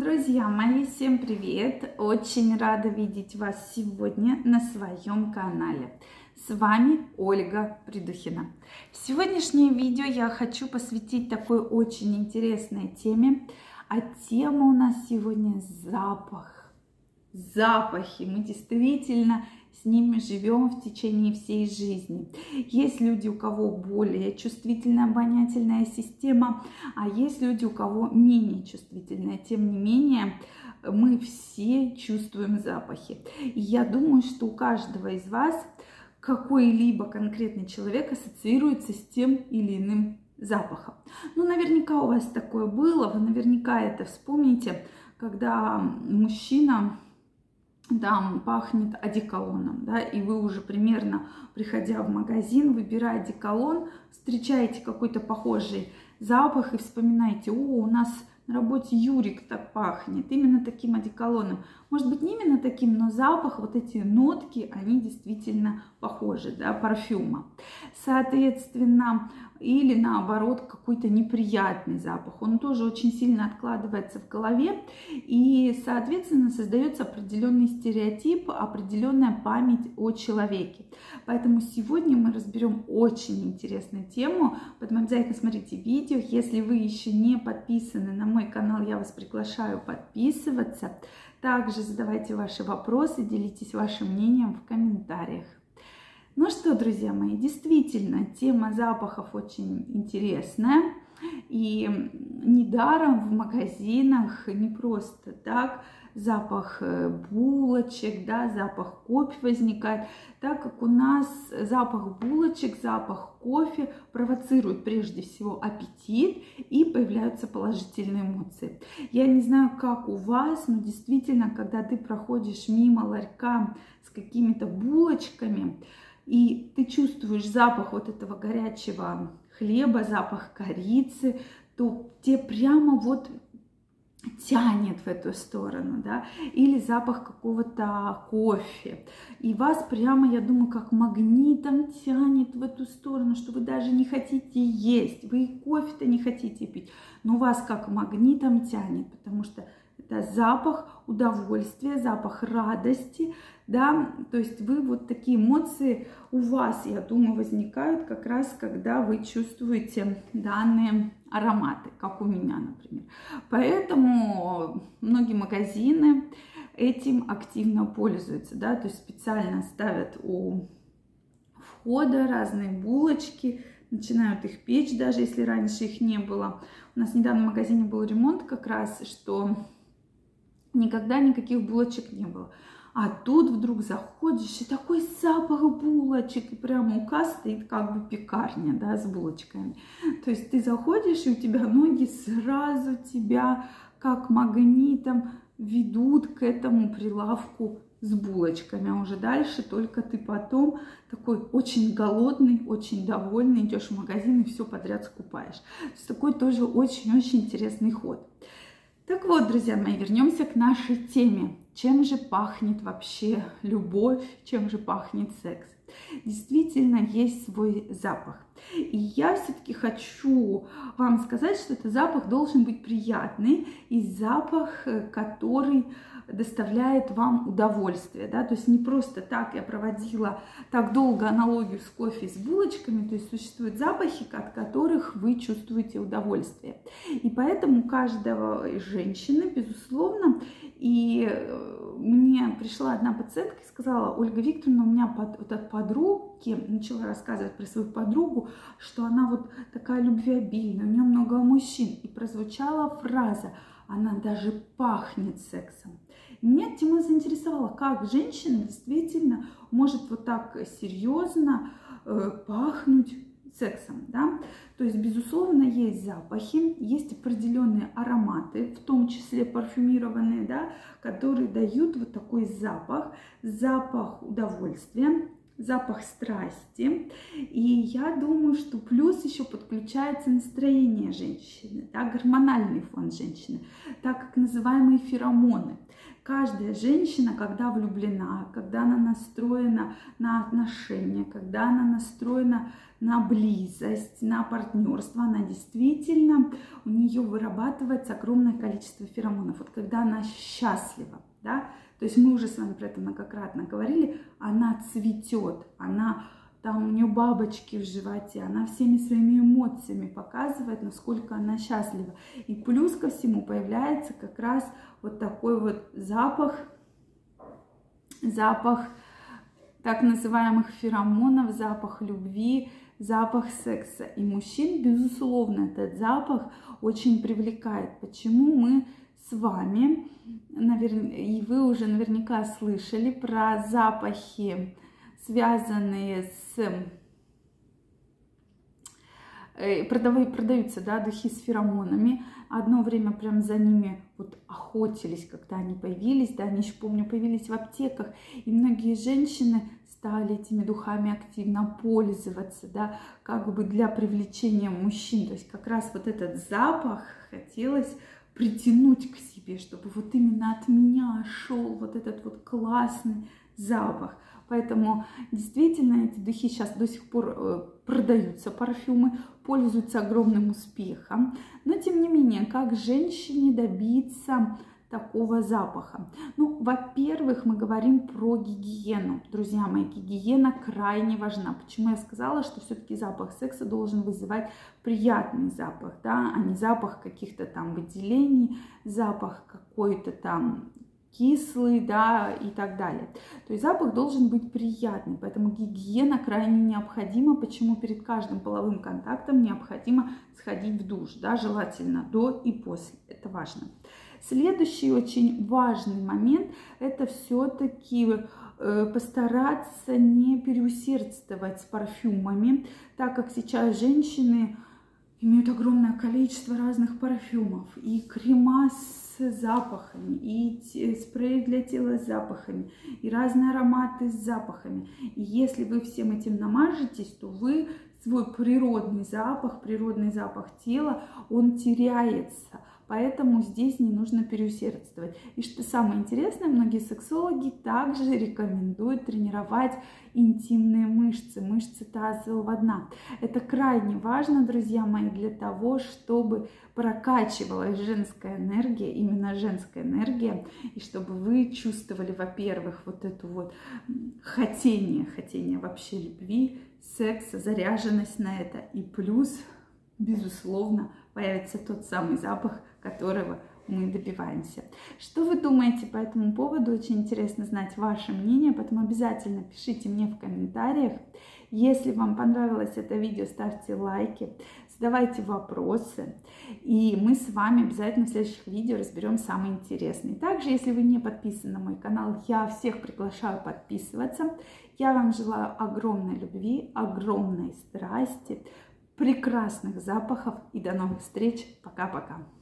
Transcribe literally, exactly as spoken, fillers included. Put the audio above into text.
Друзья мои, всем привет! Очень рада видеть вас сегодня на своем канале. С вами Ольга Придухина. Сегодняшнее видео я хочу посвятить такой очень интересной теме. А тема у нас сегодня запах. Запахи. Мы действительно с ними живем в течение всей жизни. Есть люди, у кого более чувствительная обонятельная система, а есть люди, у кого менее чувствительная. Тем не менее, мы все чувствуем запахи. И я думаю, что у каждого из вас какой-либо конкретный человек ассоциируется с тем или иным запахом. Ну, наверняка у вас такое было, вы наверняка это вспомните, когда мужчина там пахнет одеколоном, да, и вы уже примерно, приходя в магазин, выбирая одеколон, встречаете какой-то похожий запах и вспоминаете: о, у нас на работе Юрик так пахнет, именно таким одеколоном. Может быть, не именно таким, но запах, вот эти нотки, они действительно похожи, да, парфюма. Соответственно, или наоборот, какой-то неприятный запах, он тоже очень сильно откладывается в голове, и, соответственно, создается определенный стереотип, определенная память о человеке. Поэтому сегодня мы разберем очень интересную тему, поэтому обязательно смотрите видео. Если вы еще не подписаны на мой канал, я вас приглашаю подписываться. Также задавайте ваши вопросы, делитесь вашим мнением в комментариях. Ну что, друзья мои, действительно, тема запахов очень интересная. И недаром в магазинах не просто так запах булочек, да, запах кофе возникает, так как у нас запах булочек, запах кофе провоцирует прежде всего аппетит и появляются положительные эмоции. Я не знаю, как у вас, но действительно, когда ты проходишь мимо ларька с какими-то булочками, и ты чувствуешь запах вот этого горячего хлеба, запах корицы, то тебе прямо вот тянет в эту сторону, да, или запах какого-то кофе, и вас прямо, я думаю, как магнитом тянет в эту сторону, что вы даже не хотите есть, вы и кофе-то не хотите пить, но вас как магнитом тянет, потому что это запах удовольствия, запах радости, да, то есть вы вот такие эмоции у вас, я думаю, возникают как раз, когда вы чувствуете данные ароматы, как у меня, например. Поэтому многие магазины этим активно пользуются, да, то есть специально ставят у входа разные булочки, начинают их печь, даже если раньше их не было. У нас недавно в магазине был ремонт как раз, что никогда никаких булочек не было. А тут вдруг заходишь, и такой запах булочек, и прямо у кассы стоит как бы пекарня, да, с булочками. То есть ты заходишь, и у тебя ноги сразу тебя как магнитом ведут к этому прилавку с булочками. А уже дальше только ты потом такой очень голодный, очень довольный, идешь в магазин и все подряд скупаешь. То есть такой тоже очень-очень интересный ход. Так вот, друзья мои, вернемся к нашей теме. Чем же пахнет вообще любовь, чем же пахнет секс? Действительно, есть свой запах. И я все-таки хочу вам сказать, что этот запах должен быть приятный, и запах, который доставляет вам удовольствие, да, то есть не просто так я проводила так долго аналогию с кофе, с булочками, то есть существуют запахи, от которых вы чувствуете удовольствие. И поэтому у каждого женщины, безусловно, и мне пришла одна пациентка и сказала: Ольга Викторовна, у меня под, вот от подруги, начала рассказывать про свою подругу, что она вот такая любвеобильная, у нее много мужчин, и прозвучала фраза: она даже пахнет сексом. И меня тема заинтересовала, как женщина действительно может вот так серьезно э, пахнуть сексом, да? То есть, безусловно, есть запахи, есть определенные ароматы, в том числе парфюмированные, да, которые дают вот такой запах, запах удовольствия, запах страсти. И я думаю, что плюс еще подключается настроение женщины, да, гормональный фон женщины, так как называемые феромоны. Каждая женщина, когда влюблена, когда она настроена на отношения, когда она настроена на близость, на партнерство, она действительно, у нее вырабатывается огромное количество феромонов. Вот когда она счастлива, да, то есть мы уже с вами про это многократно говорили, она цветет, она там у нее бабочки в животе, она всеми своими эмоциями показывает, насколько она счастлива. И плюс ко всему появляется как раз вот такой вот запах, запах так называемых феромонов, запах любви, запах секса. И мужчин, безусловно, этот запах очень привлекает. Почему мы с вами, наверное, и вы уже наверняка слышали про запахи, связанные с... Продаются, да, духи с феромонами. Одно время прям за ними вот охотились, когда они появились, да, они еще, помню, появились в аптеках. И многие женщины стали этими духами активно пользоваться, да, как бы для привлечения мужчин. То есть как раз вот этот запах хотелось притянуть к себе, чтобы вот именно от меня шел вот этот вот классный запах. Поэтому действительно эти духи сейчас до сих пор продаются, парфюмы, пользуются огромным успехом. Но тем не менее, как женщине добиться такого запаха? Ну, во-первых, мы говорим про гигиену. Друзья мои, гигиена крайне важна. Почему я сказала, что все-таки запах секса должен вызывать приятный запах, да, а не запах каких-то там выделений, запах какой-то там кислый, да, и так далее. То есть запах должен быть приятный, поэтому гигиена крайне необходима. Почему перед каждым половым контактом необходимо сходить в душ, да, желательно до и после, это важно. Следующий очень важный момент – это все-таки э, постараться не переусердствовать с парфюмами, так как сейчас женщины имеют огромное количество разных парфюмов и крема с запахами, и спрей для тела с запахами, и разные ароматы с запахами. И если вы всем этим намажетесь, то вы свой природный запах, природный запах тела, он теряется. Поэтому здесь не нужно переусердствовать. И что самое интересное, многие сексологи также рекомендуют тренировать интимные мышцы, мышцы тазового дна. Это крайне важно, друзья мои, для того, чтобы прокачивалась женская энергия, именно женская энергия, и чтобы вы чувствовали, во-первых, вот эту вот хотение, хотение вообще любви, секса, заряженность на это, и плюс, безусловно, появится тот самый запах, которого мы добиваемся. Что вы думаете по этому поводу? Очень интересно знать ваше мнение, поэтому обязательно пишите мне в комментариях. Если вам понравилось это видео, ставьте лайки, задавайте вопросы, и мы с вами обязательно в следующих видео разберем самые интересные. Также, если вы не подписаны на мой канал, я всех приглашаю подписываться. Я вам желаю огромной любви, огромной страсти, прекрасных запахов и до новых встреч. Пока-пока.